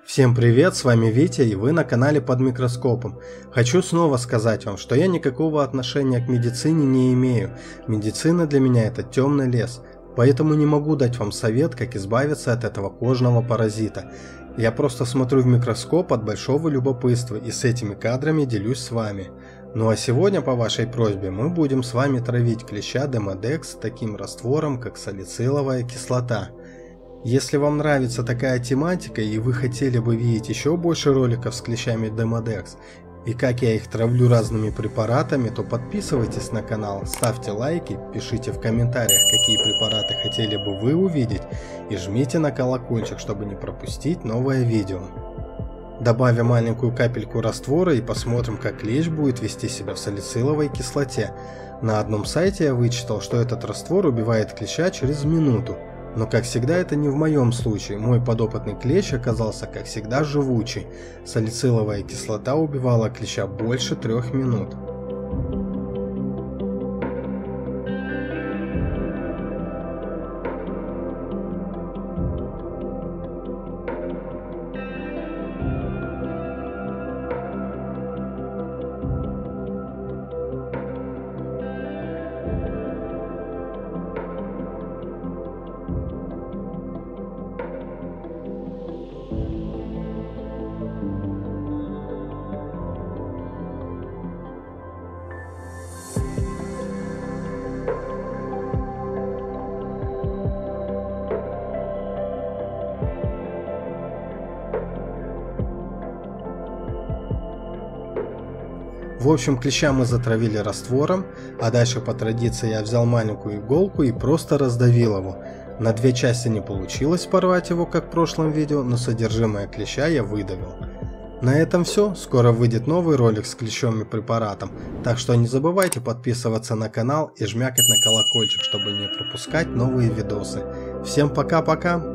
Всем привет, с вами Витя и вы на канале Под микроскопом. Хочу снова сказать вам, что я никакого отношения к медицине не имею. Медицина для меня это темный лес, поэтому не могу дать вам совет, как избавиться от этого кожного паразита. Я просто смотрю в микроскоп от большого любопытства и с этими кадрами делюсь с вами. Ну а сегодня по вашей просьбе мы будем с вами травить клеща Demodex таким раствором, как салициловая кислота. Если вам нравится такая тематика и вы хотели бы видеть еще больше роликов с клещами Demodex и как я их травлю разными препаратами, то подписывайтесь на канал, ставьте лайки, пишите в комментариях, какие препараты хотели бы вы увидеть, и жмите на колокольчик, чтобы не пропустить новое видео. Добавим маленькую капельку раствора и посмотрим, как клещ будет вести себя в салициловой кислоте. На одном сайте я вычитал, что этот раствор убивает клеща через минуту. Но как всегда это не в моем случае, мой подопытный клещ оказался как всегда живучий. Салициловая кислота убивала клеща больше 3 минут. В общем, клеща мы затравили раствором, а дальше по традиции я взял маленькую иголку и просто раздавил его. На 2 части не получилось порвать его, как в прошлом видео, но содержимое клеща я выдавил. На этом все, скоро выйдет новый ролик с клещом и препаратом, так что не забывайте подписываться на канал и жмякать на колокольчик, чтобы не пропускать новые видосы. Всем пока-пока!